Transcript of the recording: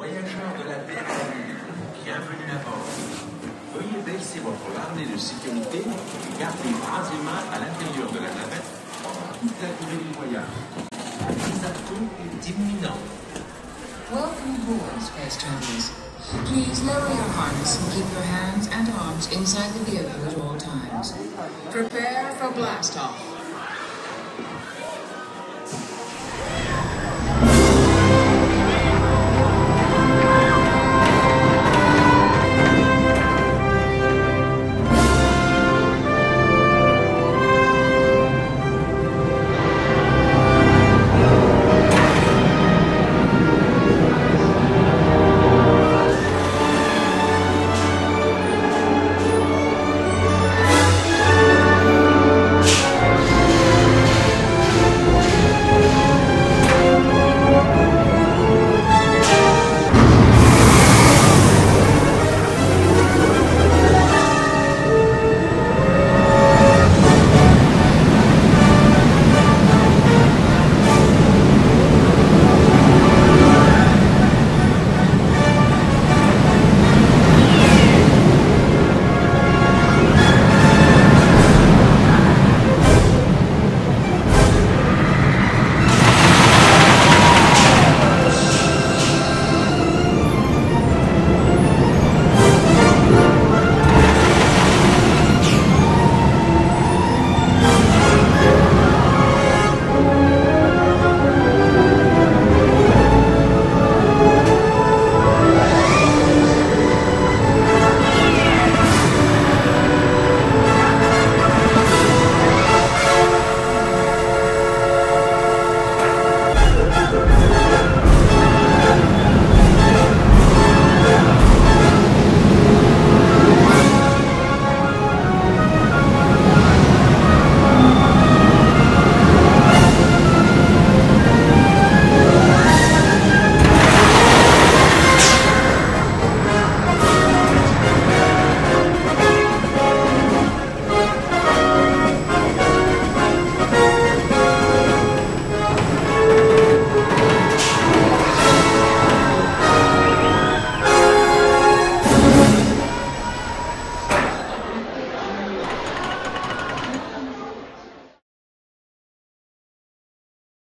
Voyageurs de la BRM, bienvenue à bord. Veuillez baisser votre harnais de sécurité et garder bras et mains à l'intérieur de la navette pendant toute la durée du voyage. La mise à fond est imminente. Welcome aboard, space travelers. Please lower your harness and keep your hands and arms inside the vehicle at all times. Prepare for blast-off.